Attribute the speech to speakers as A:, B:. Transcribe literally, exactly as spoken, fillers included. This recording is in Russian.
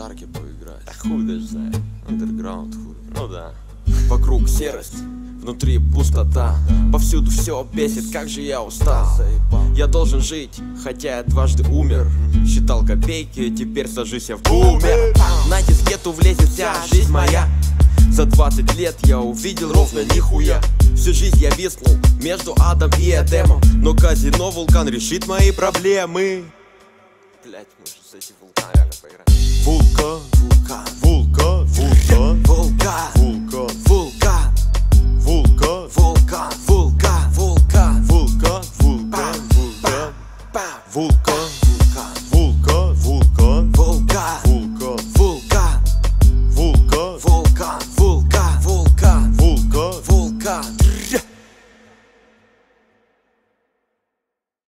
A: шарки поиграть.
B: А хуй даже знает.
A: Андерграунд, хуй.
B: Ну да.
A: Вокруг серость, внутри пустота. Повсюду все бесит, как же я устал. Я должен жить, хотя я дважды умер. Считал копейки, теперь сажусь я в бумер. На дискету влезет вся жизнь моя. За двадцать лет я увидел ровно нихуя. Всю жизнь я виснул между адом и Эдемом. Но казино Вулкан решит мои проблемы.
B: Блять, мы